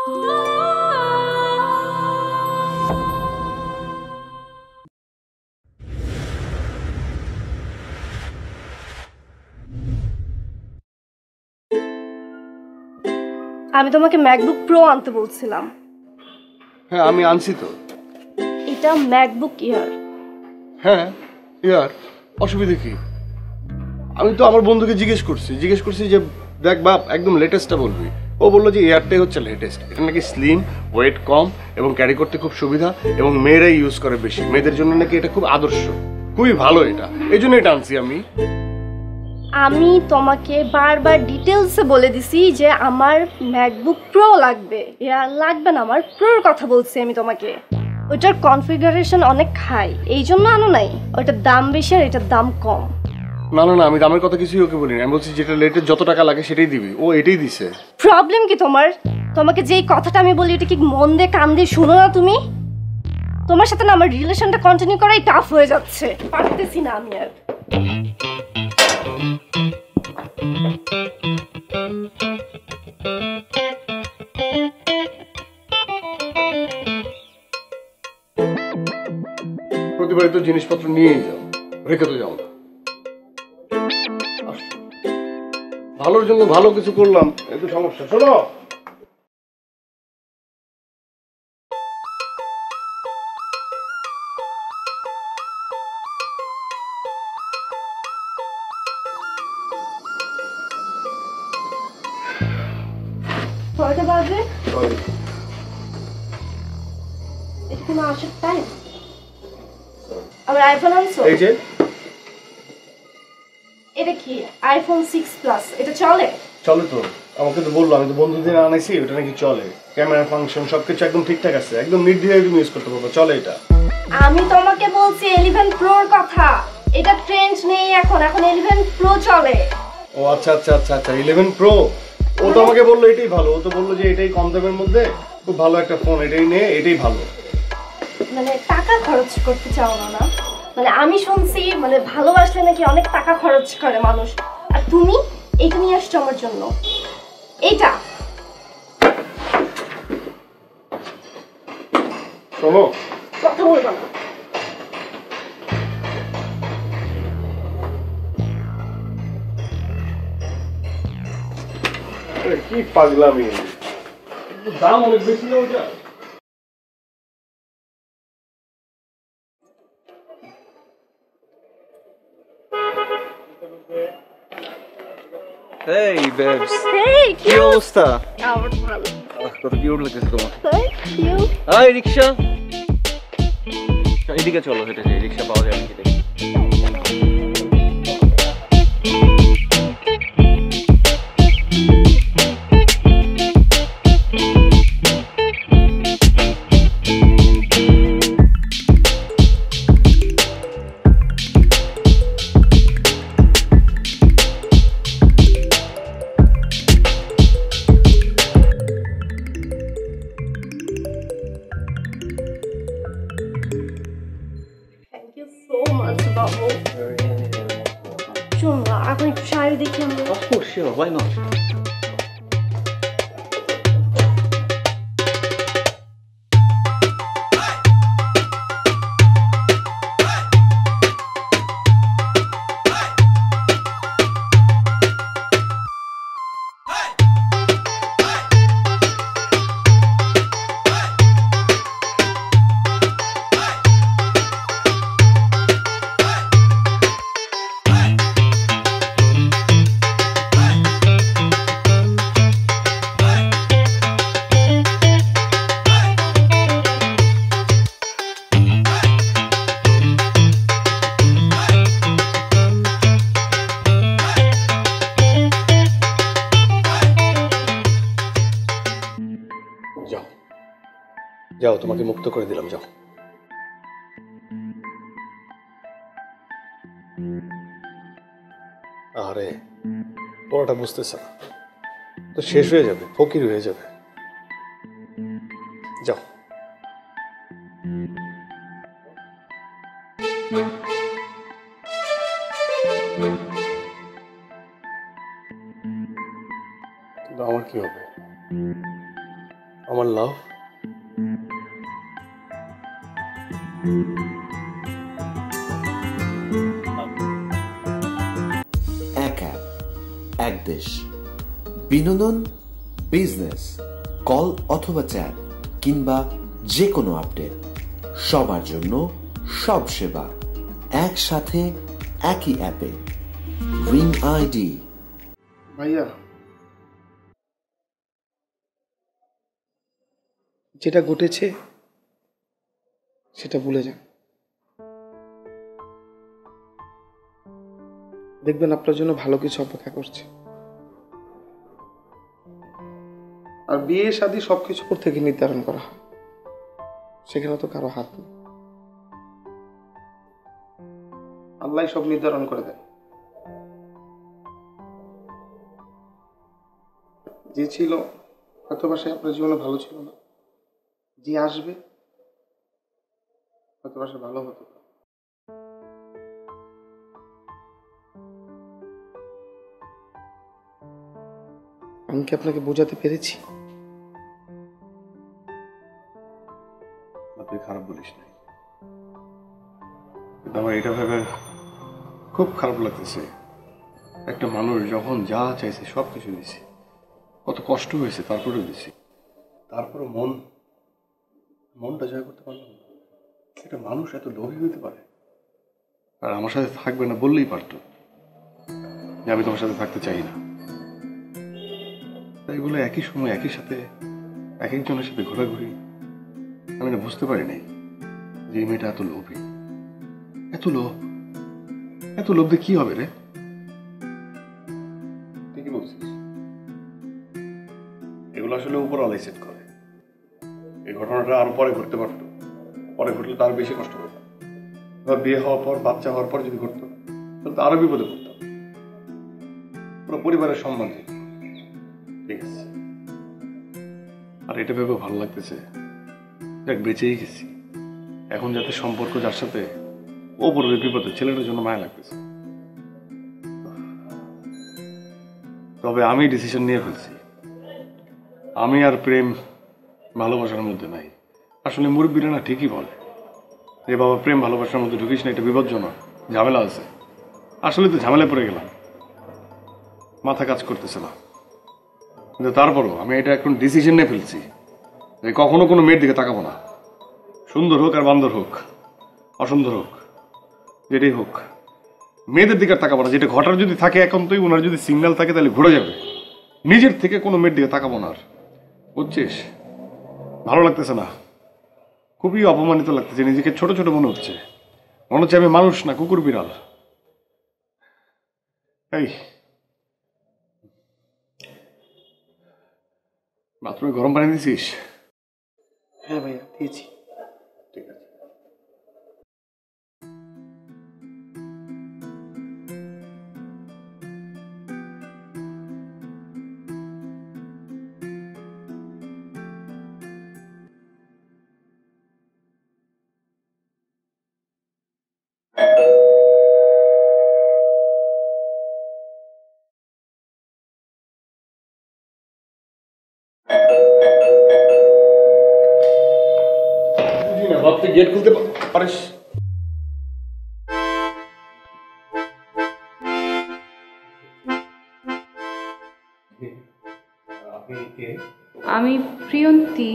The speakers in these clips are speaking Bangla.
আমি তোমাকে ম্যাকবুক প্রো আনতে বলছিলাম। হ্যাঁ আমি আনছি তো। এটা ম্যাকবুক এয়ার। হ্যাঁ ইয়ার, অসুবিধা কি? আমি তো আমার বন্ধুকে জিজ্ঞেস করছি যে দেখ বাপ একদম লেটেস্টটা বলবি। ও বললো যে এয়ারটাই হচ্ছে লেটেস্ট, এটা নাকি স্লিম, ওয়েট কম এবং ক্যারি করতে খুব সুবিধা এবং মেয়েরাই ইউজ করে বেশি, মেয়েদের জন্য নাকি এটা খুব আদর্শ, খুবই ভালো এটা, এই জন্য এটা আনছি আমি। আমি তোমাকে বারবার ডিটেলসে বলে দিছি যে আমার ম্যাকবুক প্রো লাগবে, এয়ার লাগবে না, আমার প্রোর কথা বলছি আমি তোমাকে। ওইটার কনফিগারেশন অনেক হাই, এই জন্য আনো নাই। ওইটার দাম বেশি আর এটার দাম কম। না না না, আমি দামের কথা কিছুই ওকে বলিনি, আমি বলছি যেটা লেটেস্ট যত টাকা লাগে সেটাই দিবি, ও এটাই দিছে। প্রবলেম কি তোমার? তোমাকে যেই কথাটা আমি বলি এটা কি মন দিয়ে কান দিয়ে শুনো না তুমি? তোমার সাথে না আমার রিলেশনটা কন্টিনিউ করাই টাফ হয়ে যাচ্ছে, পারতেছি না আমি আর। প্রতিবারই তো জিনিসপত্র নিয়েই যাও, রেখে তো যাও না। ভালোর জন্য ভালো কিছু করলাম, একটু সমস্যা। শোনো, কয়টা বাজে? এটা কি আসার টাইম? আমার আইফোন আনছো? এই যে এটা কি আইফোন 6 প্লাস, এটা চলে? চলে তো, আমাকে তো বললো, আমি তো বন্ধুদের আনাইছি, ওটা নাকি চলে, ক্যামেরা ফাংশন সবকিছু একদম ঠিকঠাক আছে, একদম নির্দ্বিধায় তুমি ইউজ করতে পারবো, চলে এটা। আমি তোমাকে বলছি 11 প্রোর কথা, এটা ট্রেন্ড নেই এখন, এখন 11 প্রো চলে। ও আচ্ছা আচ্ছা আচ্ছা আচ্ছা, 11 প্রো। ও তো আমাকে বললো এটাই ভালো, ও তো বললো যে এটাই কম দামের মধ্যে খুব ভালো একটা ফোন, এটাই নে, এটাই ভালো। মানে টাকা খরচ করতে চাও না না? মানে আমি শুনছি মানে ভালোবাসলে নাকি অনেক টাকা খরচ করে মানুষ, আর তুমি এইটা নিয়ে আসছো আমার জন্য। এইটা শোনো, কথা বলবা না। কি পাগলামি, দাম অনেক বেশি না ওটা। Hey babes. Hey, কি অবস্থা? আমার ভালো। কত কিউট লাগতেছে তোমার। Thank you. Hi rickshaw. এদিকে চলো, হেঁটে যাই, রিকশা পাওয়া যায় নাকি দেখি। Thank you so much, বাবু। শোনো না, এখন একটু শাড়ি দেখি আমরা। Of course, sure, why not? যাও যাও, তোমাকে মুক্ত করে দিলাম, যাও। আরে পড়াটা বুঝতেছে না তো, শেষ হয়ে যাবে, ফকির হয়ে যাবে, যাও। কিন্তু আমার কি হবে? আমার লাভ এক অ্যাপ, এক দেশ। বিনোদন, বিজনেস, কল অথবা চ্যাট কিংবা যে কোনো আপডেট, সবার জন্য সব সেবা একসাথে একই অ্যাপে। Ring ID. ভাইয়া, যেটা ঘটেছে সেটা ভুলে যান। দেখবেন আপনার জন্য ভালো কিছু অপেক্ষা করছে। আর বিয়ে শাদী সবকিছু উপর থেকে নির্ধারণ করা হয়, সেখানে তো কারো হাত নেই। আল্লাহ সব নির্ধারণ করে দেয়। যে ছিল হয়তো বা সে আপনার জীবনে ভালো ছিল না, যে আসবে হয়তো বা সে ভালো হতো। আমি কি আপনাকে বোঝাতে পেরেছি? তুই খারাপ বলিস নাই, কিন্তু আমার এটা ভেবে খুব খারাপ লাগতেছে। একটা মানুষ যখন যা চাইছে সব কিছু দিছি, কত কষ্ট হয়েছে তারপরেও দিছি, তারপরে মনটা জয় করতে পারলাম না। একটা মানুষ এত লোভী হতে পারে? আর আমার সাথে থাকবে না বললেই পারতো যে আমি তোমার সাথে থাকতে চাই না। তাই বলে একই সময় একই সাথে এক একজনের সাথে ঘোরাঘুরি, আমি না বুঝতে পারি নাই যে এই মেয়েটা এত লোভী। এত লোভ দিয়ে কি হবে রে? ঠিকই বলছিস, এগুলো আসলে উপরওয়ালাই সেট করে। এই ঘটনাটা আরো পরে ঘটতে পারতো, পরে ঘটলে তো আরো বেশি কষ্ট হতো। বিয়ে হওয়ার পর, বাচ্চা হওয়ার পর যদি ঘটতো তাহলে তো আরো বিপদে পড়তাম। পুরো পরিবারের সম্মান যেত। ঠিক আছে, আর এটা ভেবে ভালো লাগতেছে দেখ বেঁচেই গেছি। এখন যাতে সম্পর্ক যার সাথে ও পড়বে বিপদে, ছেলেটার জন্য মায়া লাগতেছে। তবে আমি ডিসিশন নিয়ে ফেলছি, আমি আর প্রেম ভালোবাসার মধ্যে নাই। আসলে মুরব্বীরা না ঠিকই বলে যে বাবা প্রেম ভালোবাসার মধ্যে ঢুকিস না, এটা বিপজ্জনক, ঝামেলা আছে। আসলে তো ঝামেলায় পড়ে গেলাম, মাথা কাজ করতেছে না। কিন্তু তারপরও আমি এটা এখন ডিসিশন নিয়ে ফেলছি যে কখনো কোনো মেয়ের দিকে তাকাবো না। সুন্দর হোক আর বান্দর হোক, অসুন্দর হোক, যেটাই হোক, মেয়েদের দিকে আর তাকাবো না। যেটা ঘটার যদি থাকে একান্তই, ওনার যদি সিগন্যাল থাকে তাহলে ঘুরে যাবে। নিজের থেকে কোনো মেয়ের দিকে তাকাবো না আর, বুঝছিস? ভালো লাগতেছে না, খুবই অপমানিত লাগতেছে, নিজেকে ছোট ছোট মনে হচ্ছে। মনে হচ্ছে আমি মানুষ না কুকুর বিড়াল। এই বাথরুমে গরম পানি দিছিস? হ্যাঁ ভাইয়া, দিয়েছি। ঠিক আছে। তুই গেট খুলতে পারিস? আমি প্রিয়ন্তী।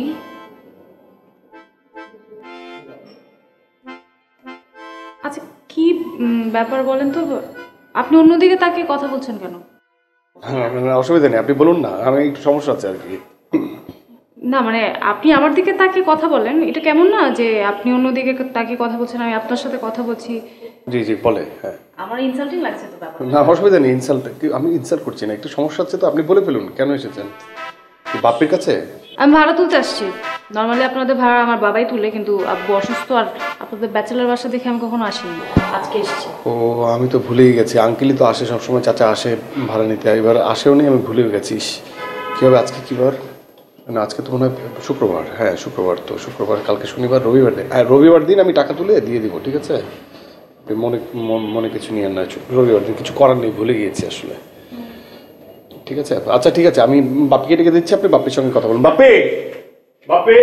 আচ্ছা, কি ব্যাপার বলেন তো? আপনি অন্যদিকে তাকিয়ে কথা বলছেন কেন? অসুবিধা নেই, আপনি বলুন না, আমি একটু সমস্যা আছে আর কি। না মানে আপনি আমার দিকে তাকিয়ে কথা বলেন, এটা কেমন না যে আপনি অন্যদিকে তাকিয়ে কথা বলছেন, আমি আপনার সাথে কথা বলছি। জি জি বলে। হ্যাঁ, আমার ইনসাল্টিং লাগছে তো ব্যাপার। না অসুবিধা নেই, আমি ইনসাল্ট করছি না, একটু সমস্যা আছে তো আপনি বলে ফেলুন। কেন এসেছেন? বাপের কাছে? আমি ভাড়া তুলতে আসছি। নর্মালি আপনাদের ভাড়া আমার বাবাই তুলে, কিন্তু আব্বু অসুস্থ আর আপনাদের ব্যাচেলার বাসা দেখে আমি কখনো আসিনি, আজকে এসেছি। ও আমি তো ভুলেই গেছি, আঙ্কেলই তো আসে সবসময়, চাচা আসে ভাড়া নিতে, এবার আসেও নি, আমি ভুলেও গেছিস। কী হবে আজকে? কী বার? না আজকে তো মনে হয় শুক্রবার। হ্যাঁ শুক্রবার, তো শুক্রবার, কালকে শনিবার, রবিবার দিন। রবিবার দিন আমি টাকা তুলে দিয়ে দিব, ঠিক আছে? মনে কিছু নিয়ে না, রবিবার দিন কিছু করার নেই, ভুলে গিয়েছি আসলে। ঠিক আছে, আচ্ছা ঠিক আছে, আমি বাপিকে ডেকে দিচ্ছি, আপনি বাপির সঙ্গে কথা বলুন। বাপি বাপে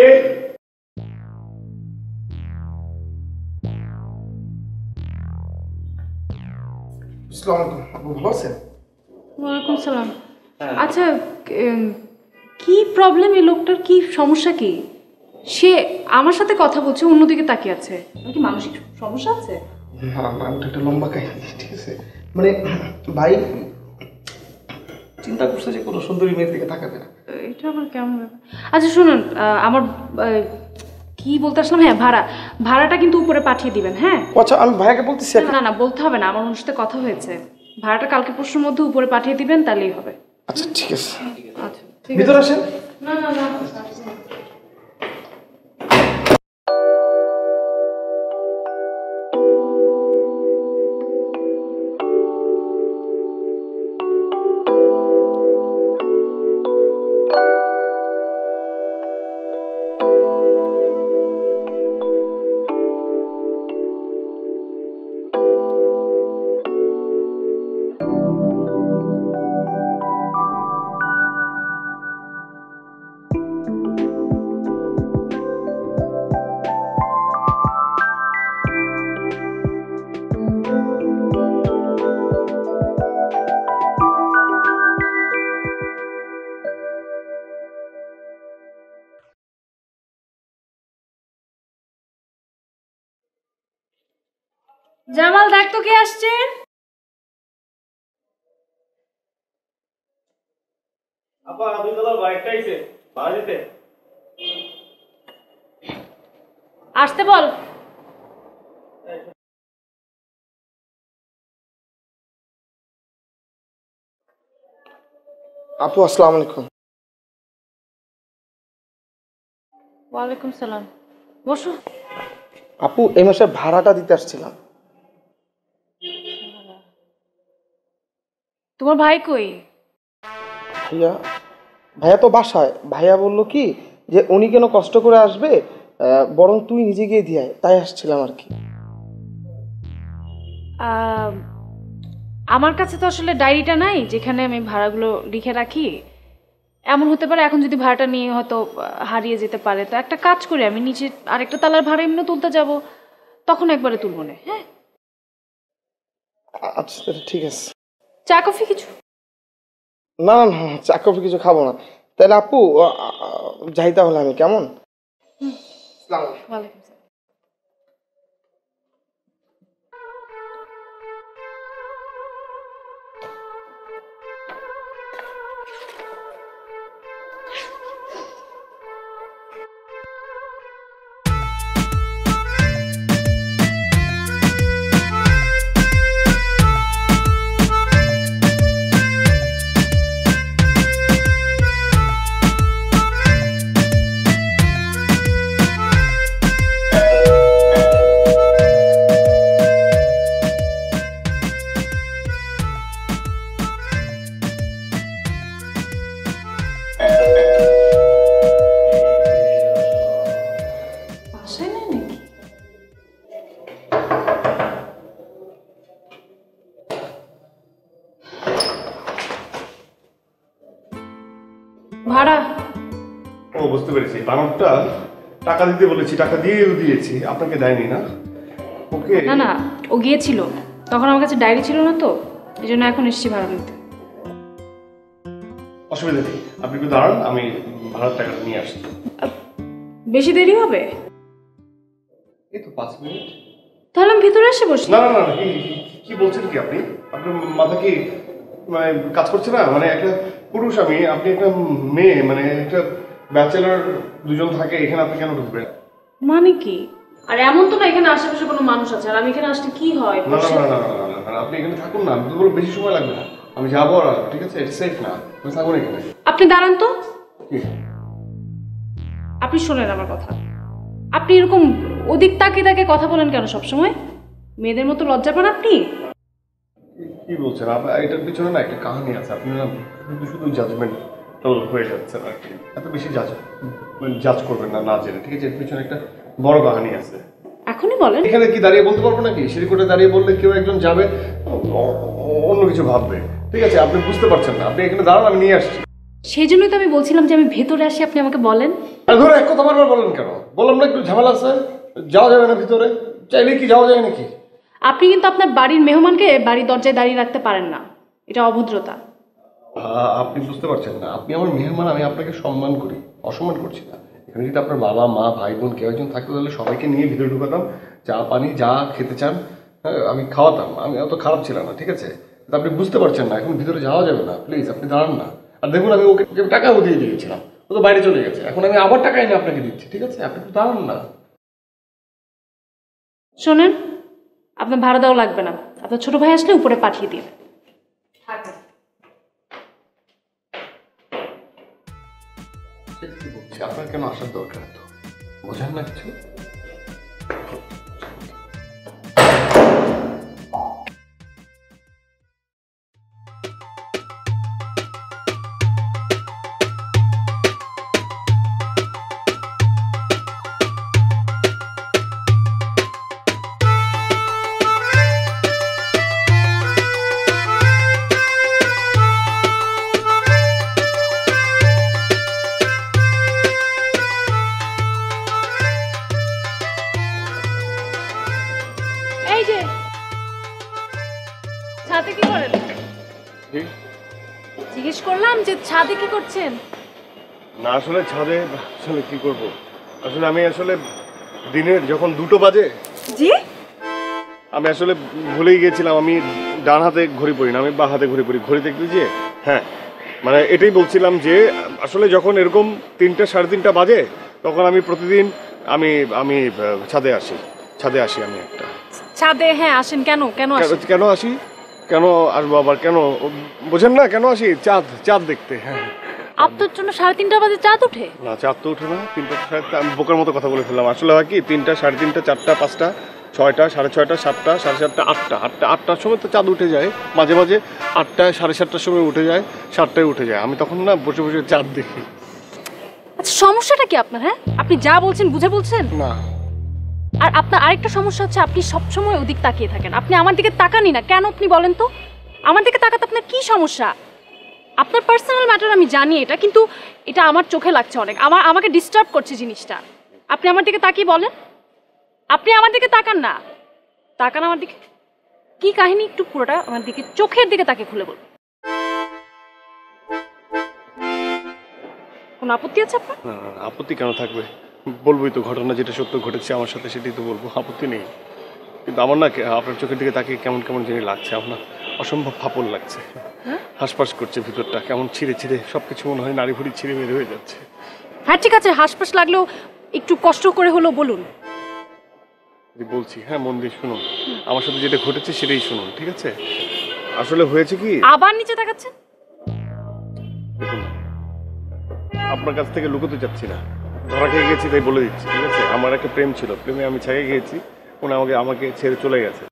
আসসালামু আলাইকুম। আপু ভালো আছেন? ওয়ালাইকুম সালাম। আচ্ছা, কি প্রবলেম এই লোকটার? কি সমস্যা? কি সে আমার সাথে কথা বলছে, অন্যদিকে তাকিয়ে আছে? কি মানসিক সমস্যা আছে? না না, ওটা একটা লম্বা কাহিনী, ঠিক আছে? মানে ভাই চিন্তা করছে যে কোনো সুন্দরী মেয়ের দিকে তাকাবে না। এটা আবার কেমন ব্যাপার? আচ্ছা শুনুন, আমার কি বলতে আসলাম, হ্যাঁ ভাড়াটা কিন্তু উপরে পাঠিয়ে দিবেন। হ্যাঁ আচ্ছা, আমি ভাইয়াকে বলতেছি। না না বলতে হবে না, আমার ওর সাথে কথা হয়েছে। ভাড়াটা কালকে পরশুর মধ্যে উপরে পাঠিয়ে দিবেন, তাহলেই হবে। আচ্ছা ঠিক আছে, আচ্ছা ঠিক আছে। ভিতরে আসেন। না না না জামাল, দেখ তো কে আসছে। আপা দুইতলার বাইকটা আইছে ভাড়া দিতে। আসতে বল। আপু আসসালামু আলাইকুম। ওয়ালাইকুম সালাম, বসো। আপু এই মাসে ভাড়াটা দিতে আসছিলাম। তোমার ভাই কই? ভাইয়া ভাইয়া তো বাসায়। ভাইয়া বললো কি যে উনি কেন কষ্ট করে আসবে, বরং তুই নিজে গিয়ে দিয়ে আয়, তাই আসছিলাম আর কি। আমার কাছে তো আসলে ডায়েরিটা নাই যেখানে আমি ভাড়াগুলো লিখে রাখি। এমন হতে পারে এখন যদি ভাড়াটা নিয়ে হয়তো হারিয়ে যেতে পারে, তো একটা কাজ করি, আমি নিচে আরেকটা তালার ভাড়া এমনি তুলতে যাব, তখন একবারে তুলবো না। হ্যাঁ আচ্ছা ঠিক আছে। চা কফি কিছু? না না না, চা কফি কিছু খাবো না। তাহলে আপু যাই তাহলে আমি, কেমন? ওয়ালাইকুম সালাম। ভাড়া? ও বুঝতে পেরেছি, বানরটা টাকা দিতে বলেছি, টাকা দিয়েও দিয়েছি, আপনাকে দেয়নি না? ওকে না না, ও গিয়েছিল, তখন আমার কাছে ডায়েরি ছিল না, তো এই জন্য এখন এসেছি ভাড়া নিতে। অসুবিধা নেই, আপনি একটু দাঁড়ান, আমি ভাড়ার টাকাটা নিয়ে আসছি। বেশি দেরি হবে? এই তো 5 মিনিট। তাহলে আমি ভিতরে এসে বসি। না না না, কি বলছেন কি আপনি? আপনার মাথা কি মানে কাজ করছে না? মানে একটা পুরুষ আমি, আপনি একটা মেয়ে, মানে একটা ব্যাচেলর, দুজন থাকে এখানে, আপনি কেন ঢুকবেন? মানে কি? আর এমন তো না এখানে আশেপাশে কোনো মানুষ আছে, আর আমি এখানে আসলে কি হয়? না না না না না, আপনি এখানে থাকুন না, আমি তো বলবো বেশি সময় লাগবে না, আমি যাবো আর আসবো, ঠিক আছে? এটা সেফ না, আপনি থাকুন এখানে। আপনি দাঁড়ান তো। কি? আপনি শোনেন আমার কথা। আপনি এরকম ওদিক তাকিয়ে তাকিয়ে কথা বলেন কেন সবসময়? মেয়েদের মতো লজ্জা পান আপনি? কি বলছেন? এটার পিছনে না একটা কাহিনী আছে, আপনি না শুধু শুধু জাজমেন্টাল হয়ে যাচ্ছেন আর কি। এত বেশি জাজ করবেন না, না জেনে, ঠিক আছে? এর পিছনে একটা বড় কাহিনী আছে। এখনই বলেন। এখানে কি দাঁড়িয়ে বলতে পারবো নাকি? সিঁড়িকোটে দাঁড়িয়ে বললে কেউ একজন যাবে, অন্য কিছু ভাববে, ঠিক আছে? আপনি বুঝতে পারছেন না, আপনি এখানে দাঁড়ান, আমি নিয়ে আসছি। সেই জন্যই তো আমি বলছিলাম যে আমি ভেতরে আসি, আপনি আমাকে বলেন। আর ধরো এক কথা বারবার বলেন কেন? বললাম না একটু ঝামেলা আছে, যাওয়া যাবে না ভিতরে, চাইলে কি যাওয়া যায় নাকি? আপনি কিন্তু আপনার বাড়ির মেহমানকে বাড়ির দরজায় দাঁড়িয়ে রাখতে পারেন না, এটা অভদ্রতা। আপনি বুঝতে পারছেন না, আপনি আমার মেহমান, আমি আপনাকে সম্মান করি, অসম্মান করছি না। এখানে যদি আপনার বাবা মা ভাই বোন কেউ একজন থাকতো তাহলে সবাইকে নিয়ে ভিতরে ঢুকাতাম, চা পানি যা খেতে চান আমি খাওয়াতাম, আমি অত খারাপ ছিলাম না, ঠিক আছে? আপনি বুঝতে পারছেন না, এখন ভিতরে যাওয়া যাবে না, প্লিজ আপনি দাঁড়ান না। আর দেখুন আমি ওকে টাকাও দিয়ে দিয়েছিলাম, ও তো বাইরে চলে গেছে, এখন আমি আবার টাকা এনে আপনাকে দিচ্ছি, ঠিক আছে? আপনি একটু দাঁড়ান না। শোনেন, আপনার ভাড়া দেওয়া লাগবে না, আপনার ছোট ভাই আসলে উপরে পাঠিয়ে দিন। আপনার কেন আসার দরকার? তো বোঝেন না কিছু? এই যে ছাদে কি করেন? জিজ্ঞেস করলাম যে ছাদে কি করছেন? না আসলে ছাদে আসলে কি করব, আসলে আমি আসলে দিনের যখন 2টো বাজে, জি আমি আসলে ভুলেই গেছিলাম আমি ডান হাতে ঘড়ি পরি না, আমি বাঁ হাতে ঘড়ি পরি। ঘড়ি দেখতে যে হ্যাঁ, মানে এটাই বলছিলাম যে আসলে যখন এরকম 3টা 3:30 বাজে তখন আমি প্রতিদিন আমি আমি ছাদে আসি আমি একটা। ছাদে হ্যাঁ আসেন, কেন কেন আসেন? কেন আসি, কেন আসবো আবার, কেন বোঝেন না? কেন আসি? চাঁদ দেখতে। হ্যাঁ, আপনার জন্য 3:30 বাজে চাঁদ ওঠে? না চাঁদ তো ওঠে না, 3টা 3:30, আমি বোকার মতো কথা বলে ফেললাম। আসলে হয় কি 3টা 3:30 4টা 5টা 6টা 6:30 7টা 7:30 8টা 8টার সময় তো চাঁদ উঠে যায়, মাঝে মাঝে 8টা 7:30টার সময় উঠে যায়, 7টায় উঠে যায়, আমি তখন না বসে বসে চাঁদ দেখি। আচ্ছা সমস্যাটা কি আপনার? হ্যাঁ আপনি যা বলছেন বুঝে বলছেন না। আর আপনার আরেকটা সমস্যা হচ্ছে আপনি সবসময় ওদিক তাকিয়ে থাকেন, আপনি আমার দিকে তাকানই না কেন? আপনি বলেন তো, আমার দিকে তাকাতে আপনার কি সমস্যা? আপনার পার্সোনাল ম্যাটার আমি জানি এটা, কিন্তু এটা আমার চোখে লাগছে অনেক, আমাকে ডিস্টার্ব করছে জিনিসটা। আপনি আমার দিকে তাকিয়ে বলেন, আপনি আমার দিকে তাকান না, তাকান আমার দিকে। কি কাহিনী একটু পুরোটা আমার দিকে চোখের দিকে তাকিয়ে খুলে বলুন। কোনো আপত্তি আছে আপনার? না আপত্তি কেন থাকবে, বলবোই তো, ঘটনা যেটা সত্য ঘটেছে আমার সাথে সেটাই তো বলবো, আপত্তি নেই। কিন্তু আমার না আপনার চোখের দিকে তাকিয়ে কেমন কেমন জিনিস লাগছে, আমার অসম্ভব ফাপল লাগছে, হাঁসপাস করছে ভিতরটা, কেমন ছিঁড়ে ছিঁড়ে সবকিছু মনে হয় নাড়ি ভুড়ি ছিঁড়ে বের হয়ে যাচ্ছে। হ্যাঁ ঠিক আছে, হাঁসপাস লাগলেও একটু কষ্ট করে হলেও বলুন। বলছি, হ্যাঁ মন দিয়ে শুনুন, আমার সাথে যেটা ঘটেছে সেটাই শুনুন, ঠিক আছে? আসলে হয়েছে কি, আবার নিচে তাকাচ্ছেন। দেখুন আপনার কাছ থেকে লুকোতে চাচ্ছি না, ধরা খেয়ে গেছি তাই বলে দিচ্ছি, ঠিক আছে? আমার একটা প্রেম ছিল, প্রেমে আমি ছেড়ে গিয়েছি, উনি আমাকে ছেড়ে চলে গেছে।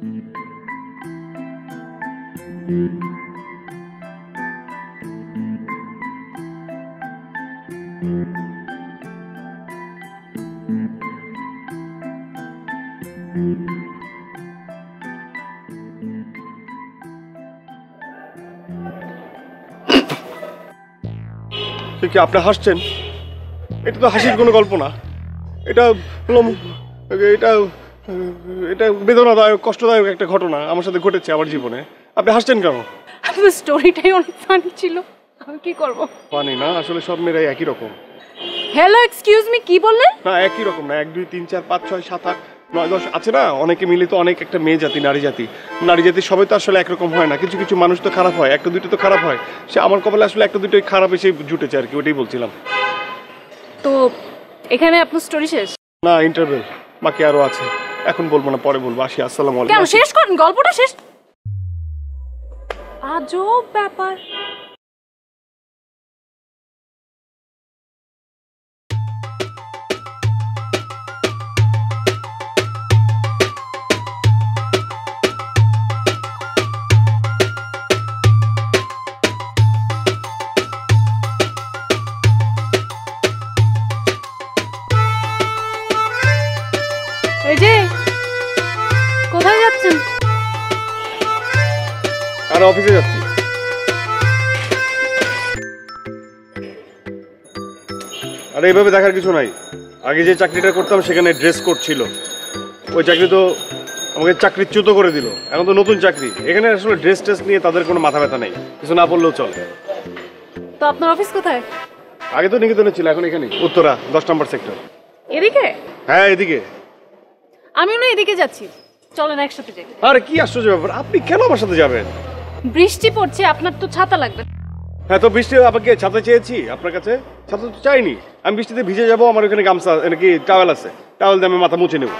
কি আপনি হাসছেন? এটা তো হাসির কোনো গল্প না, এটা এটা এটা বেদনাদায়ক কষ্টদায়ক একটা ঘটনা আমার সাথে ঘটেছে আমার জীবনে। আপনি হাসছেন কেন? আপনার স্টোরিটাই অনেক ফানি ছিল, আমি কি করব? ফানি না, আসলে সব মেয়েরাই একই রকম। হ্যালো এক্সকিউজ মি, কি বললেন? না একই রকম না, 1 2 3 4 5 6 7 8 9 10 আছে না, অনেকে মিলে তো অনেক একটা মেয়ে জাতি, নারী জাতি সবাই তো আসলে একরকম হয় না, কিছু কিছু মানুষ তো খারাপ হয়, একটা দুটো তো খারাপ হয়, সে আমার কপালে আসলে একটা দুটোই খারাপ এসে জুটেছে আর কি, ওটাই বলছিলাম। তো এখানে আপনার স্টোরি শেষ? না ইন্টারভেল বাকি আরো আছে, এখন বলবো না, পরে বলবো। আসি, আসসালামু কেন আলাইকুম। শেষ করেন, গল্পটা শেষ। আজব ব্যাপার। এই যে কোথায় যাচ্ছেন? আর অফিসে যাচ্ছি। আর এইভাবে দেখার কিছু নাই। আগে যে চাকরিটা করতাম সেখানে ড্রেস কোড ছিল, ওই চাকরি তো আমাকে চাকরিচ্যুত করে দিল। এখন তো নতুন চাকরি, এখানে আসলে ড্রেস টেস্ট নিয়ে তাদের কোনো মাথা ব্যথা নেই, কিছু না বললেও চলে। তো আপনার অফিস কোথায়? আগে তো নিকেতনে ছিল, এখন এখানে উত্তরা 10 নম্বর সেক্টর। এদিকে? হ্যাঁ এদিকে। আমিও না এদিকে যাচ্ছি, চলেন একসাথে যাই। আরে কি আশ্চর্য ব্যাপার, আপনি কেন আমার সাথে যাবেন? বৃষ্টি পড়ছে, আপনার তো ছাতা লাগবে। হ্যাঁ তো বৃষ্টি আপনাকে ছাতা চেয়েছি আপনার কাছে, ছাতা তো চাইনি। আমি বৃষ্টিতে ভিজে যাবো, আমার ওখানে গামছা নাকি টাওয়েল আছে, টাওয়েল দিয়ে আমি মাথা মুছে নেব।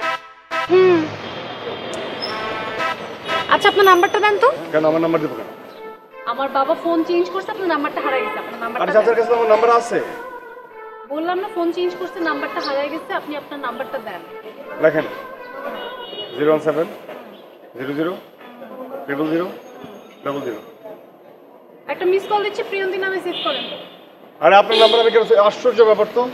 আচ্ছা আপনার নাম্বারটা দেন তো। কেন আমার নাম্বার দেবো কেন? আমার বাবা ফোন চেঞ্জ করছে, আপনার নাম্বারটা হারিয়ে গেছে। আপনার আরে নাম্বারটা চাচার কাছে আমার নাম্বার আছে। বললাম না ফোন চেঞ্জ করছে, নাম্বারটা হারিয়ে গেছে, আপনি আপনার নাম্বারটা দেন। লেখেন 017 00 000 00। একটা মিস কল দিচ্ছি, প্রিয়ন্তী নামে সেভ করেন। আরে আপনার নাম্বার আমি কেন? আশ্চর্য ব্যাপার তো।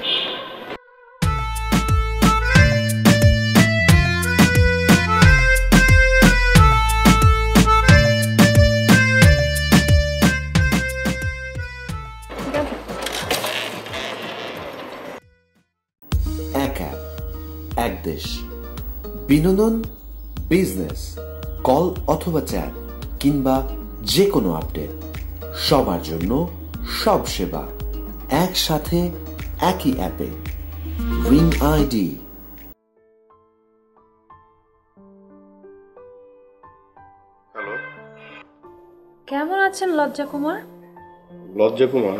এক অ্যাপ, এক দেশ। বিনোদন, বিজনেস, কল অথবা চ্যাট কিংবা যে কোনো আপডেট, সবার জন্য সব সেবা একসাথে একই অ্যাপে। Ring ID. হ্যালো, কেমন আছেন লজ্জা কুমার? লজ্জা কুমার?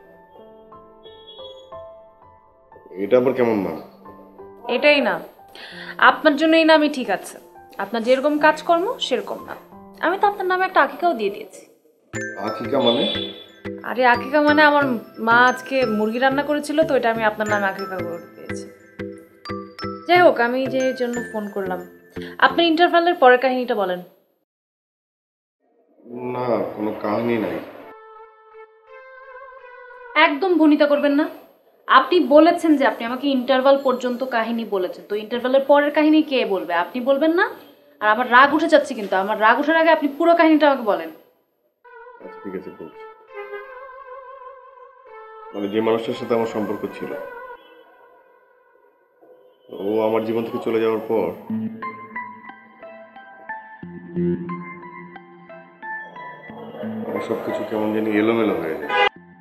এটা আবার কেমন নাম? এটাই না, আপনার জন্য এই নামই ঠিক আছে। আপনার যেরকম কাজকর্ম সেরকম না। আমি তো আপনার নামে একটা আকিকাও দিয়ে দিয়েছি। আকিকা মানে? আরে আকিকা মানে আমার মা আজকে মুরগি রান্না করেছিল, তো এটা আমি আপনার নামে আকিকা করে দিয়েছি। যাই হোক, আমি যে জন্য ফোন করলাম, আপনি ইন্টারভ্যালের পরের কাহিনীটা বলেন। না, কোনো কাহিনী নাই। একদম ভনিতা করবেন না। আপনি বলেছেন যে আপনি আমাকে ইন্টারভাল পর্যন্ত কাহিনী বলেছেন, তো ইন্টারভালের পরের কাহিনী কে বলবে? আপনি বলবেন না? আর আমার রাগ উঠে যাচ্ছে, কিন্তু আমার রাগ ওঠার আগে আপনি পুরো কাহিনীটা আমাকে বলেন। আচ্ছা ঠিক আছে, বলছি। মানে যে মানুষটার সাথে আমার সম্পর্ক ছিল, ও আমার জীবন থেকে চলে যাওয়ার পর আমার সবকিছু কেমন জানি এলোমেলো হয়ে যায়।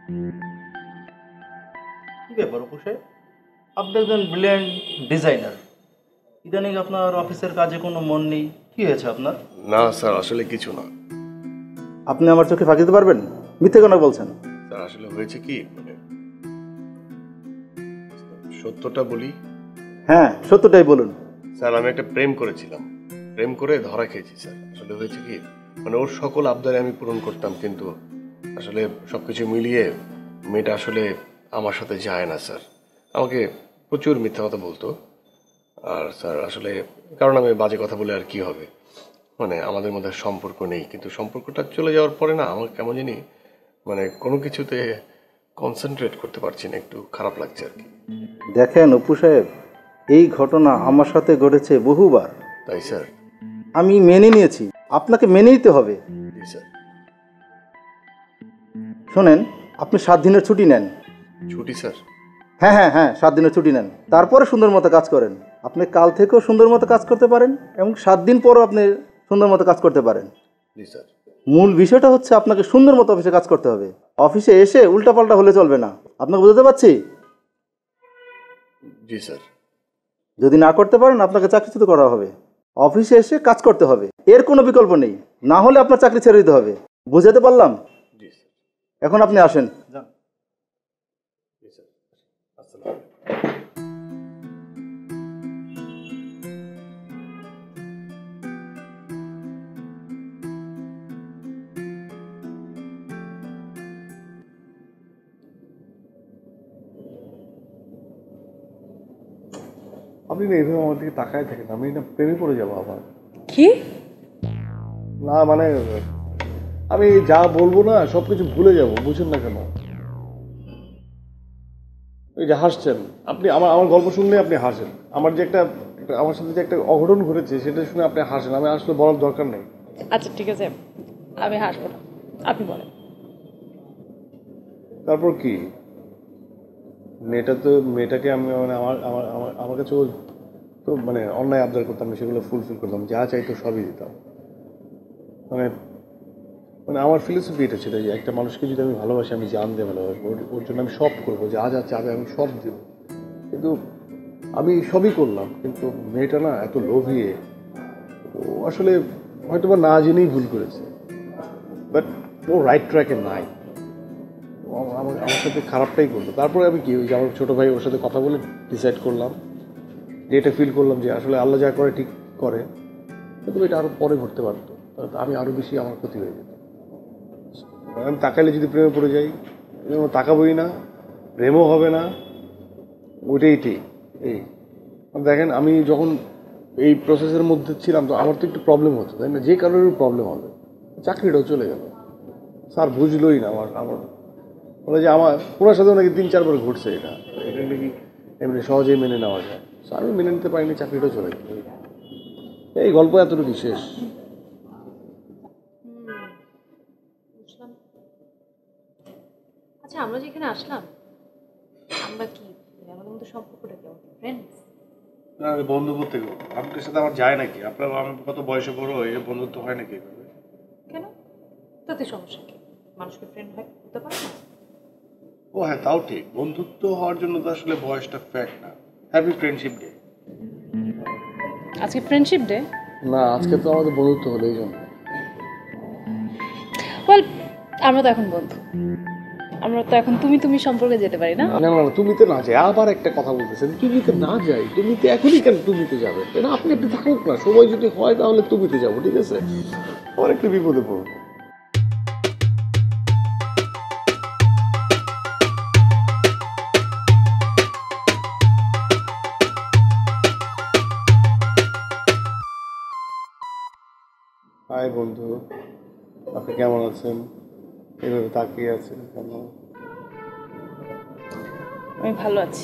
কি ব্যাপার অপু সাহেব, আপনি একজন ব্রিলিয়ান্ট ডিজাইনার, ইদানিং আপনার অফিসের কাজে কোনো মন নেই, কি হয়েছে আপনার? না স্যার, আসলে কিছু না আপনি আমার চোখে ফাঁকি দিতে পারবেন? মিথ্যে কেন বলছেন? স্যার। আসলে হয়েছে কি, মানে সত্যটা বলি। হ্যাঁ, সত্যটাই বলুন। স্যার আমি একটা প্রেম করেছিলাম, প্রেম করে ধরা খেয়েছি স্যার। আসলে হয়েছে কি, মানে ওর সকল আবদারে আমি পূরণ করতাম, কিন্তু আসলে সবকিছু মিলিয়ে মেয়েটা আসলে আমার সাথে যায় না স্যার। আমাকে প্রচুর মিথ্যা কথা বলতো। আর স্যার আসলে কারণ আমি বাজে কথা বলে আর কি হবে, মানে আমাদের মধ্যে সম্পর্ক নেই। কিন্তু সম্পর্কটা চলে যাওয়ার পরে না আমার কেমন জানি মানে কোনো কিছুতে কনসেন্ট্রেট করতে পারছি না, একটু খারাপ লাগছে আর কি। দেখেন অপু সাহেব, এই ঘটনা আমার সাথে ঘটেছে বহুবার। তাই স্যার? আমি মেনে নিয়েছি, আপনাকে মেনে নিতে হবে। জি স্যার। শোনেন, আপনি 7 দিনের ছুটি নেন। ছুটি স্যার? হ্যাঁ হ্যাঁ হ্যাঁ, 7 দিনের ছুটি নেন, তারপরে সুন্দর মতো কাজ করেন। আপনি কাল থেকেও সুন্দর মতো কাজ করতে পারেন এবং 7 দিন পরও আপনি সুন্দর মতো কাজ করতে পারেন। জি স্যার। মূল বিষয়টা হচ্ছে আপনাকে সুন্দর মতো অফিসে কাজ করতে হবে। অফিসে এসে উল্টাপাল্টা হলে চলবে না। আপনাকে বুঝতে পারছি? জি স্যার। যদি না করতে পারেন আপনাকে চাকরিচ্যুত করা হবে। অফিসে এসে কাজ করতে হবে, এর কোনো বিকল্প নেই। না হলে আপনার চাকরি ছেড়ে দিতে হবে। বুঝাতে পারলাম? জি স্যার। এখন আপনি আসেন। জি স্যার। আসসালাম। আপনি না এইভাবে আমার দিকে তাকায় থাকেন, আমি না প্রেমে পড়ে যাবো আবার। কি? না মানে আমি যা বলবো না সব কিছু ভুলে যাবো, বুঝেন না কেন? এই যে হাসছেন আপনি, আমার গল্প শুনলে আপনি হাসেন। আমার যে আমার সাথে যে একটা অঘটন ঘটেছে সেটা শুনে আপনি হাসেন, আমি আসলে বলার দরকার নেই। আচ্ছা ঠিক আছে, আমি হাসবো না, আপনি বলেন। তারপর কি? মেয়েটাকে আমি মানে আমার কাছে ও তো মানে অন্যায় আবদার করতাম, সেগুলো ফুলফিল করতাম, যা চাইতো সবই দিতাম। মানে আমার ফিলোসফি এটা ছিল যে একটা মানুষকে যদি আমি ভালোবাসি, আমি জান দিয়ে ভালোবাসবো, ওর জন্য আমি সব করবো, যা যা চাবে আমি সব দেব। কিন্তু আমি সবই করলাম, কিন্তু মেয়েটা না এত লোভিয়ে, ও আসলে হয়তো বা না জেনেই ভুল করেছে, বাট ও রাইট ট্র্যাকে নাই, আমার সাথে খারাপটাই করলো। তারপরে আমি কি, ওই যে আমার ছোটো ভাই ওর সাথে কথা বলে ডিসাইড করলাম যে এটা ফিল করলাম যে আসলে আল্লাহ যা করে ঠিক করে, কিন্তু এটা আরও পরে ঘটতে পারতো, আমি আরও বেশি আমার ক্ষতি হয়ে যেত। আমি তাকাইলে যদি প্রেমে পড়ে যাই, তাকাবোই না, প্রেমও হবে না, ওইটাই ঠিক। এই দেখেন, আমি যখন এই প্রসেসের মধ্যে ছিলাম তো আমার তো একটু প্রবলেম হতো, তাই না? যে কারোর প্রবলেম হবে, চাকরিটাও চলে গেল, স্যার বুঝলোই না। আমার বলে যে আমার ওনার সাথেও নাকি 3-4 বার ঘটছে, এটা নাকি এমনি সহজেই মেনে নেওয়া যায়। আমি মেনে নিতে পারিনি, চাকরিটাও চলে গেল। এই গল্প এতটুকু শেষ। আচ্ছা, আমরা যেখানে আসলাম, আমরা কি আমাদের মধ্যে সম্পর্কটা কেমন? ফ্রেন্ডস? বন্ধু বলতে আপনার সাথে আমার যায় নাকি? আপনার আমার কত বয়সে বড়, এই বন্ধুত্ব হয় নাকি? কেন? তাতে সমস্যা কি? মানুষকে ফ্রেন্ড হতে পারে না? ও হ্যাঁ, তাও ঠিক। বন্ধুত্ব হওয়ার জন্য তো আসলে বয়সটা ফ্যাক্ট না। Happy friendship day. আজকে ফ্রেন্ডশিপ ডে না, আজকে তো আমাদের বন্ধুত্ব হলো, এই জন্য। ওয়েল, আমরা তো এখন বন্ধু, আমরা তো এখন তুমি সম্পর্কে যেতে পারি না? না না, তুমিতে না যাই। আবার একটা কথা বলতেছেন, তুমিতে না যাই। তুমিতে এখনই কেন তুমিতে যাবে? না, আপনি একটু থাকুক না, সময় যদি হয় তাহলে তুমিতে যাবো, ঠিক আছে? আমার একটু বিপদে পড়বো। হাই বন্ধু, আপনি কেমন আছেন? এভাবে তাকিয়ে আছেন কেন? আমি ভালো আছি।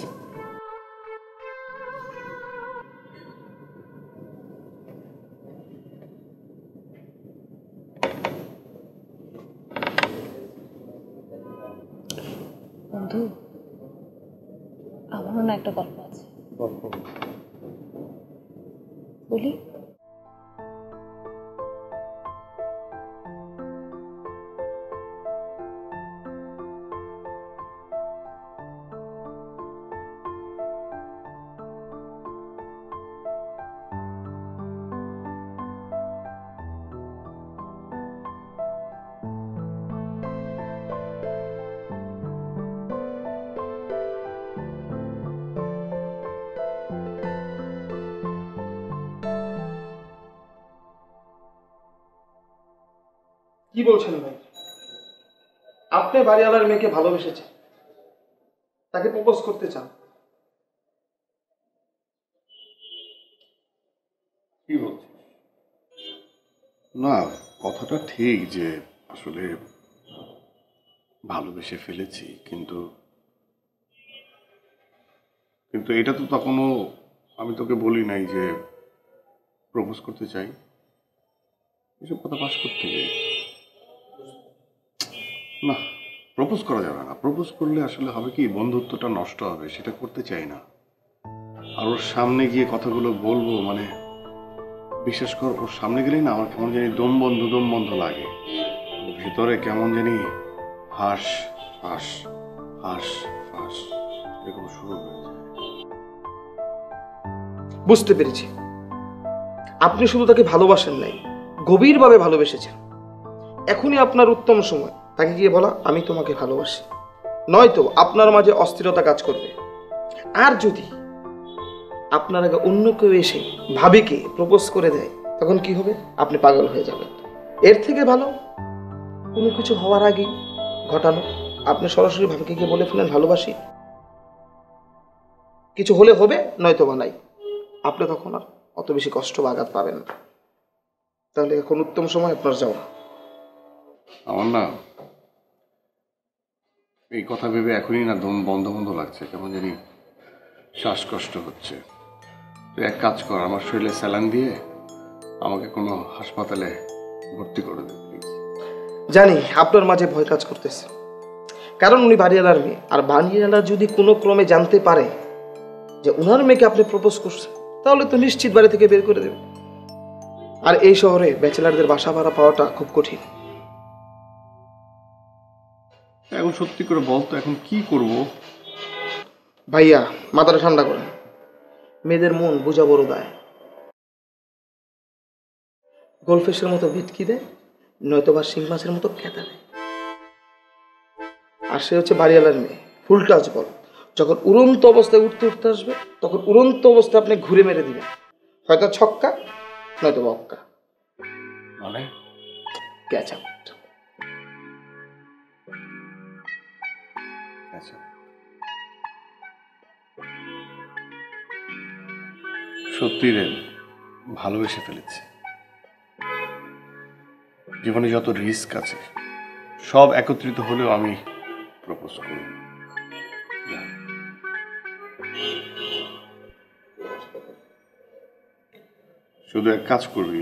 বন্ধু, আমারও না একটা গল্প আছে, বলি? কি বলছেন ভাই? আপনি বাড়িওয়ালার মেয়েকে ভালোবেসেছেন, তাকে প্রপোজ করতে চান? কি বলছিস? না, কথাটা ঠিক যে আসলে ভালোবেসে ফেলেছি, কিন্তু এটা তো তখনও আমি তোকে বলি নাই যে প্রপোজ করতে চাই। এসব কথা পাস করতে গিয়ে না, প্রপোজ করা যাবে না। প্রপোজ করলে আসলে হবে কি, বন্ধুত্বটা নষ্ট হবে, সেটা করতে চাই না। আর ওর সামনে গিয়ে কথাগুলো বলবো, মানে বিশেষ করে ওর সামনে গেলেই না আমার কেমন জানি দম বন্ধ লাগে, ভিতরে কেমন জানি হাস হাস হাস হাস এরকম শুরু হয়ে যায়। বুঝতে পেরেছি, আপনি শুধু তাকে ভালোবাসেন নাই, গভীরভাবে ভালোবেসেছেন। এখনই আপনার উত্তম সময় তাকে গিয়ে বলা, আমি তোমাকে ভালোবাসি। নয়তো আপনার মাঝে অস্থিরতা কাজ করবে। আর যদি আপনার আগে অন্য কেউ এসে ভাবিকে প্রপোজ করে দেয়, তখন কি হবে? আপনি পাগল হয়ে যাবেন। এর থেকে ভালো কোনো কিছু হওয়ার আগেই ঘটানো, আপনি সরাসরি ভাবিকে গিয়ে বলে ফেলেন ভালোবাসি। কিছু হলে হবে, নয়তো বা নাই। আপনি তখন আর অত বেশি কষ্ট বা আঘাত পাবেন না। তাহলে এখন উত্তম সময় আপনার যাওয়া। আমার না এই কথা ভেবে এখনই না দম বন্ধ লাগছে, কেমন জানি শ্বাসকষ্ট হচ্ছে। তুই এক কাজ কর, আমার শরীরে স্যালাইন দিয়ে আমাকে কোনো হাসপাতালে ভর্তি করে দে প্লিজ। জানি আপনার মাঝে ভয় কাজ করতেছে, কারণ উনি বাড়িওয়ালার মেয়ে, আর বাড়িওয়ালা যদি কোনো ক্রমে জানতে পারে যে ওনার মেয়েকে আপনি প্রপোজ করছেন, তাহলে তো নিশ্চিত বাড়ি থেকে বের করে দেবে। আর এই শহরে ব্যাচেলারদের বাসা ভাড়া পাওয়াটা খুব কঠিন। এখন সত্যি করে বল তো এখন কি করব? ভাইয়া মাথাটা ঠান্ডা করেন, মেয়েদের মন বোঝা বড় দায়। গোলফিশের মতো ভিটকি দেয়, নয়তো বা শিং মাছের মতো খেতা দেয়। আর সে হচ্ছে বাড়িওয়ালার মেয়ে, ফুল টাচ বল। যখন উড়ন্ত অবস্থায় উঠতে উঠতে আসবে, তখন উড়ন্ত অবস্থায় আপনি ঘুরে মেরে দিবেন, হয়তো ছক্কা নয়তো বক্কা, মানে ক্যাচ আউট। আচ্ছা, সত্যি রে ভালোবেসে ফেলেছি। জীবনে যত রিস্ক আছে সব একত্রিত হলেও আমি প্রপোজ করব। শুধু এক কাজ করবি,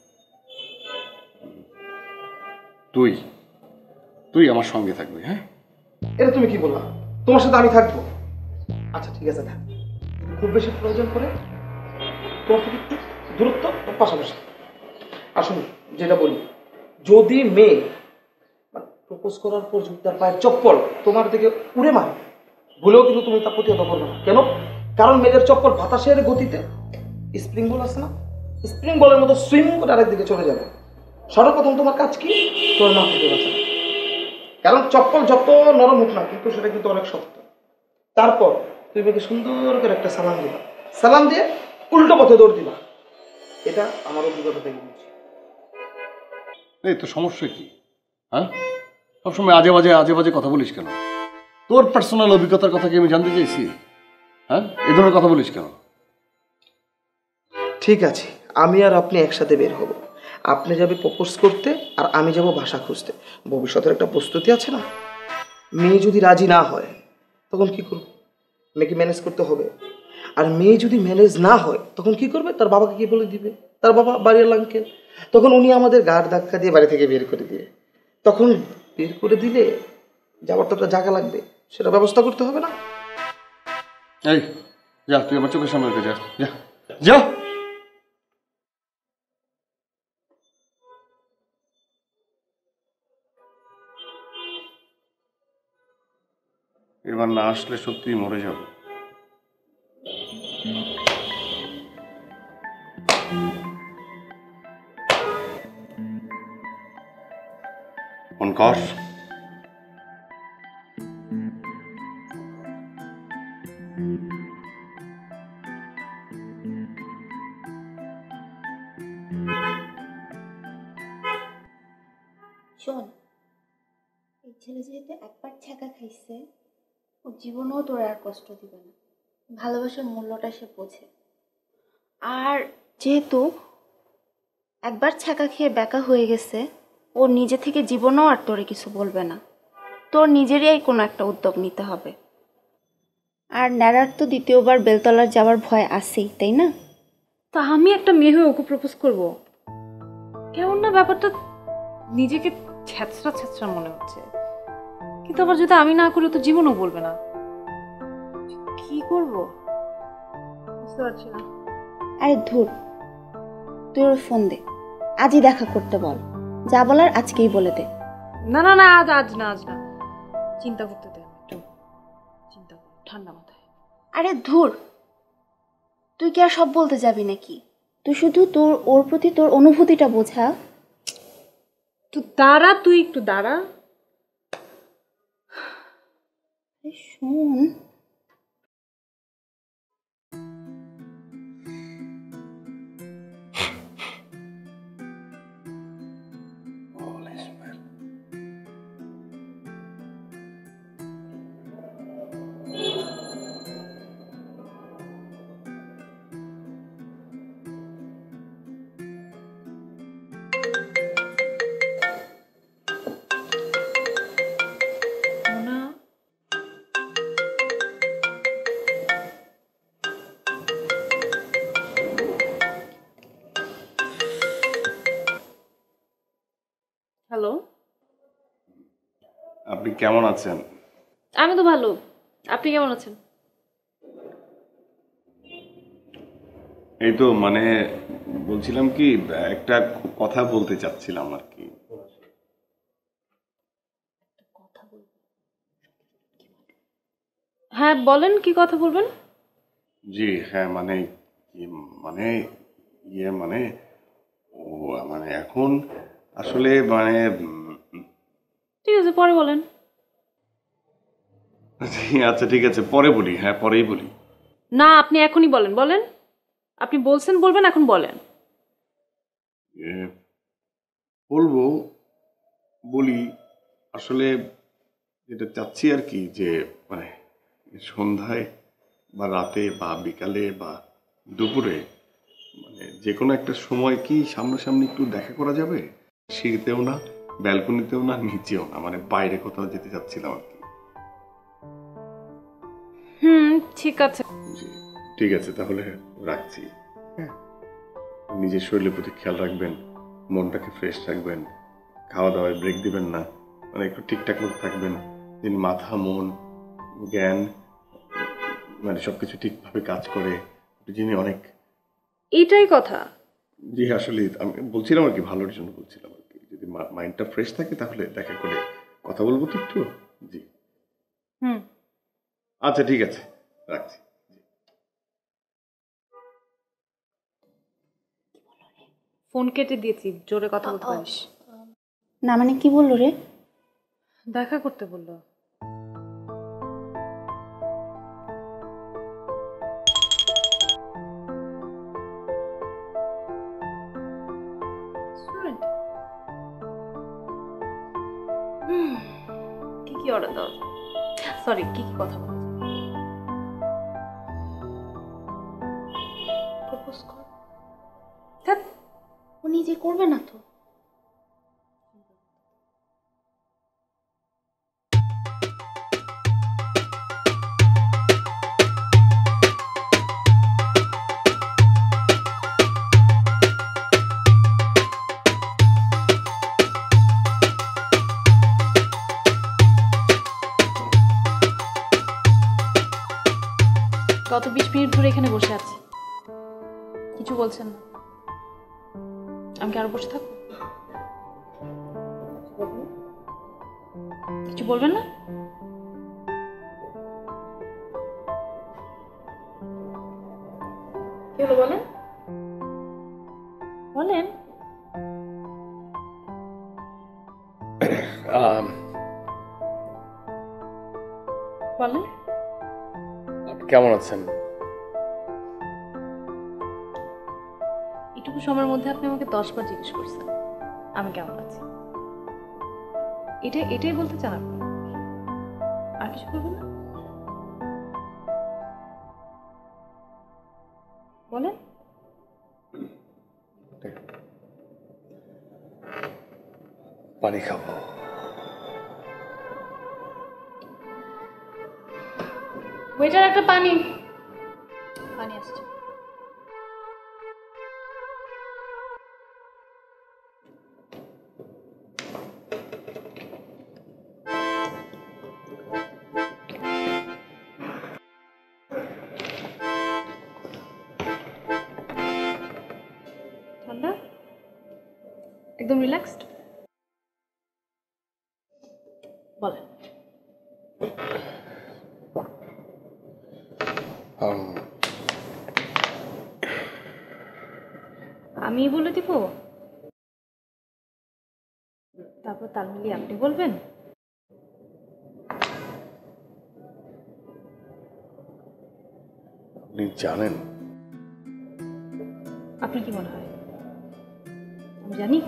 তুই তুই আমার সঙ্গে থাকবি। হ্যাঁ, এটা তুমি কি বললা? তোমার সাথে আমি থাকবো? আচ্ছা ঠিক আছে, থাক। খুব বেশি প্রয়োজন করে তোমার থেকে একটু দূরত্ব পাশাপাশি। আসুন, যেটা বলি, যদি মেয়ে প্রপোজ করার পর যদি তার পায়ের চপ্পল তোমার দিকে উড়ে মারে, ভুলেও কিন্তু তুমি তা প্রতিহত করবে না। কেন? কারণ মেয়েদের চপ্পল বাতাসের গতিতে স্প্রিং বল আছে না, স্প্রিং বলের মতো সুইং করে আরেক দিকে চলে যাবে। সর্বপ্রথম তোমার কাজ কি? তোর মা থেকে বাঁচানো। কারণ চপ্পল যত নরম হোক না, কিন্তু সেটা কিন্তু অনেক শক্ত। তারপর তুমি মেয়েকে সুন্দর করে একটা সালাম দিবা, সালাম দিয়ে উল্টো পথে দৌড় দিবা। এটা আমার অভিজ্ঞতা থেকে বলছি। এই তো সমস্যা কি? হ্যাঁ, সবসময় আজে বাজে কথা বলিস কেন? তোর পার্সোনাল অভিজ্ঞতার কথা কি আমি জানতে চাইছি? হ্যাঁ, এ ধরনের কথা বলিস কেন? ঠিক আছে, আমি আর আপনি একসাথে বের হব। আপনি যাবে প্রপোজ করতে, আর আমি যাব বাসা খুঁজতে। ভবিষ্যতের একটা প্রস্তুতি আছে না? মেয়ে যদি রাজি না হয় তখন কি করবে? মেয়েকে ম্যানেজ করতে হবে। আর মেয়ে যদি ম্যানেজ না হয় তখন কি করবে? তার বাবাকে কি বলে দিবে? তার বাবা বাড়ির আঙ্কেল, তখন উনি আমাদের গাড় ধাক্কা দিয়ে বাড়ি থেকে বের করে দিবে। তখন বের করে দিলে যাওয়ার তো একটা জায়গা লাগবে, সেটা ব্যবস্থা করতে হবে না? এই যা, তুই আমার চোখের সামনে রেখে যা, যা যা। এবার না আসলে সত্যিই মরে যাবো। ফোন কর। শোন, এই ছেলে যেহেতু একবার ছ্যাঁকা খাইছে, ও জীবনেও তোর আর কষ্ট দিবে না। ভালোবাসার মূল্যটা সে বোঝে। আর যেহেতু একবার ছ্যাঁকা খেয়ে ব্যাকা হয়ে গেছে, ও নিজে থেকে জীবনেও আর তোরে কিছু বলবে না। তোর নিজেরই কোনো একটা উদ্যোগ নিতে হবে। আর ন্যাড়ার তো দ্বিতীয়বার বেলতলার যাওয়ার ভয় আছেই, তাই না? তা আমি একটা মেয়ে হয়ে ওকে প্রপোজ করব? কেমন না ব্যাপারটা, নিজেকে ছ্যাঁচড়া ছ্যাঁচড়া মনে হচ্ছে। কিন্তু আবার যদি আমি না করি, তো জীবনও বলবে না। কি করব বুঝতে পারছি না। আরে ধুর, তুই ওর ফোন দে, আজই দেখা করতে বল। যা বলার আজকেই বলে দে। না না না, আজ না চিন্তা করতে দে, একটু চিন্তা কর ঠান্ডা মাথায়। আরে ধুর, তুই কি আর সব বলতে যাবি নাকি? তুই শুধু ওর প্রতি তোর অনুভূতিটা বোঝা। তুই একটু দাঁড়া। শোন, হ্যালো, আপনি কেমন আছেন? আমি তো ভালো। আপনি কেমন আছেন? এই তো মানে বলছিলাম কি, একটা কথা বলতে চাচ্ছিলাম আর কি। হ্যাঁ বলেন, কি কথা বলবেন? জি হ্যাঁ মানে মানে মানে ও মানে এখন আসলে মানে ঠিক আছে, পরে বলেন। আচ্ছা ঠিক আছে, পরে বলি। হ্যাঁ পরেই বলি। না, আপনি এখনই বলেন। বলেন, আপনি বলছেন বলবেন, এখন বলেন। বলবো, বলি। আসলে যেটা চাচ্ছি আর কি, যে মানে সন্ধ্যায় বা রাতে বা বিকালে বা দুপুরে মানে যে কোনো একটা সময় কি সামনাসামনি একটু দেখা করা যাবে? সিঁড়িতেও না, ব্যালকনিতেও না, নিচেও না, মানে বাইরে কোথাও যেতে চাচ্ছিলাম আর কি। ঠিক আছে। জি ঠিক আছে, তাহলে রাখছি। হ্যাঁ, নিজের শরীরের প্রতি খেয়াল রাখবেন, মনটাকে ফ্রেশ রাখবেন, খাওয়া দাওয়ায় ব্রেক দিবেন না, মানে একটু ঠিকঠাক মতো থাকবেন, যেন মাথা মন জ্ঞান মানে সবকিছু ঠিকভাবে কাজ করে, যিনি অনেক। এইটাই কথা। জি আসলে আমি বলছিলাম আর কি, ভালোর জন্য বলছিলাম আর কি, যদি মাইন্ডটা ফ্রেশ থাকে তাহলে দেখা করে কথা বলবো তো একটু। জি আচ্ছা ঠিক আছে, রাখছি। ফোন কেটে দিয়েছি, জোরে কথা বলতে পারিস। না মানে কি বললো রে? দেখা করতে বললো। কি কি অর্ডার দাও? সরি, কি কি কথা বলছো? প্রপোজ কর। ধ্যাৎ, ও নিজে করবে না তো। গত 20 মিনিট ধরে এখানে বসে আছি, কিছু বলছেন না। আমি কি আরো বসে থাকবো? কিছু বলবেন না? কি হলো বলেন, বলেন। বলেন, কেমন আছেন? এটুকু সময়ের মধ্যে আপনি আমাকে 10 বার জিজ্ঞেস করছেন আমি কেমন আছি। এটাই বলতে চান আপনি? আর কিছু বলবেন না? বলেন। পানি খাবো। ওয়েটার, একটা পানি। পানি আসছে। ঠান্ডা, একদম রিল্যাক্সড। বলেন। আমি বলে দিব, তারপর তাল মিলিয়ে আপনি বলবেন। আপনি জানেন? আপনি কি মনে হয় আমি জানি?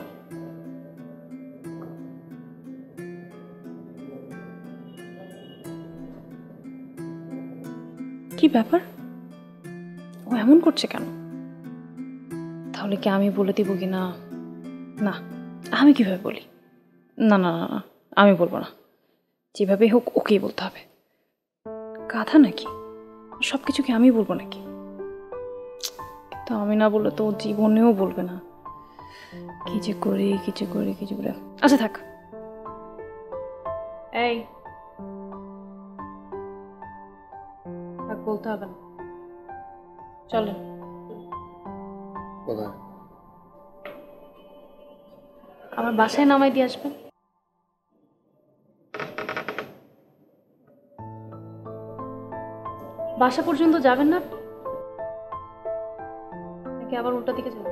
কি ব্যাপার, ও এমন করছে কেন? তাহলে কি আমি বলে দিব কি না? না, আমি কিভাবে বলি? না না না না, আমি বলবো না। যেভাবে হোক ওকেই বলতে হবে। গাধা নাকি, সব কিছু কি আমি বলবো নাকি? তো আমি না বললে তো জীবনেও বলবে না। কি যে করি, কিছু করি, কিছু করে। আচ্ছা থাক। এই বলতে হবে না, চলেন। কোথায়? আমার বাসায় নামাই দিয়ে আসবেন। বাসা পর্যন্ত যাবেন না নাকি আবার উল্টা দিকে যাবেন?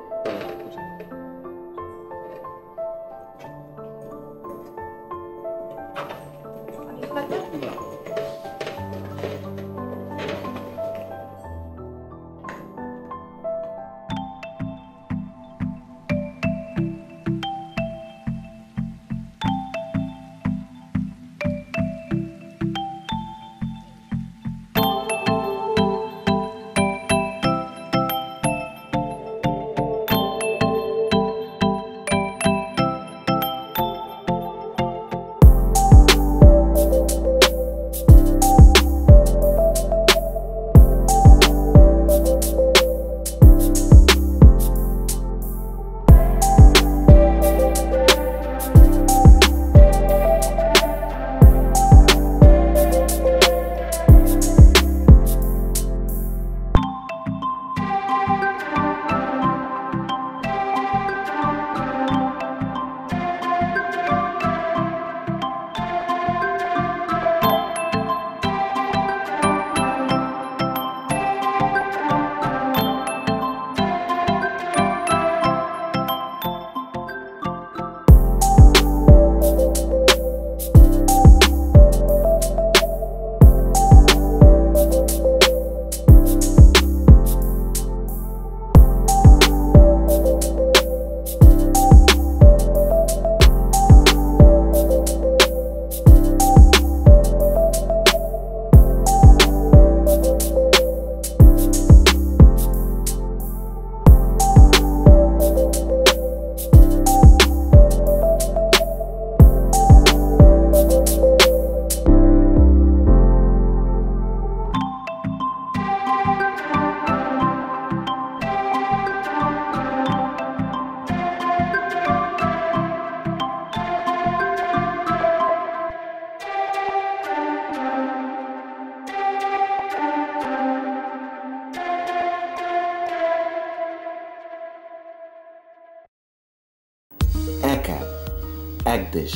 এক অ্যাপ, এক দেশ।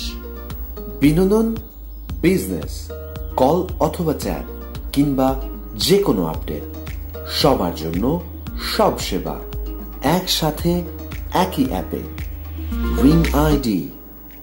বিনোদন, বিজনেস, কল অথবা চ্যাট কিংবা যে কোনো আপডেট, সবার জন্য সব সেবা একসাথে একই অ্যাপে। Ring ID.